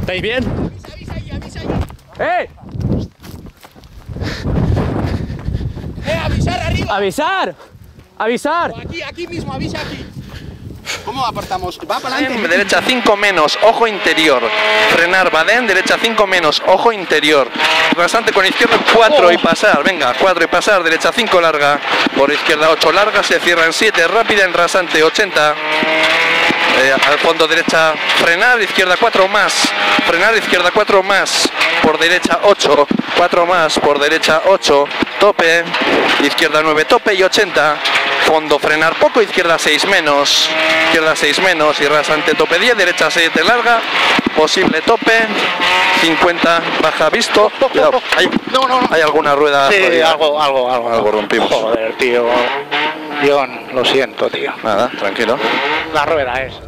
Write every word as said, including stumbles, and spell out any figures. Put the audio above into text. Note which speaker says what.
Speaker 1: ¿Estáis bien?
Speaker 2: Avisa, avisa ahí, avisa ahí.
Speaker 1: ¡Eh!
Speaker 2: ¡Eh, avisar arriba!
Speaker 1: ¡Avisar! ¡Avisar!
Speaker 2: O aquí, aquí mismo, avisa aquí. ¿Cómo apartamos? Va para adelante.
Speaker 3: Derecha cinco menos, ojo interior. Frenar, Badén, derecha cinco menos, ojo interior. Rasante con izquierda cuatro y pasar. Venga, cuatro y pasar, derecha cinco larga. Por izquierda ocho larga, se cierra en siete, rápida en rasante ochenta. Eh, al fondo derecha frenar, izquierda cuatro más. Frenar, izquierda cuatro más. Por derecha ocho, cuatro más, por derecha ocho. Tope, izquierda nueve, tope y ochenta. Fondo frenar poco, izquierda seis menos, izquierda seis menos y rasante tope diez, derecha siete larga, posible tope, cincuenta baja visto. Cuidado, ¿hay,
Speaker 2: No, no, no.
Speaker 3: ¿hay alguna rueda?
Speaker 4: Sí,
Speaker 3: jodida?
Speaker 4: algo, algo, algo.
Speaker 3: Algo rompimos.
Speaker 4: Joder, tío. John, lo siento, tío.
Speaker 3: Nada, tranquilo.
Speaker 4: La rueda es.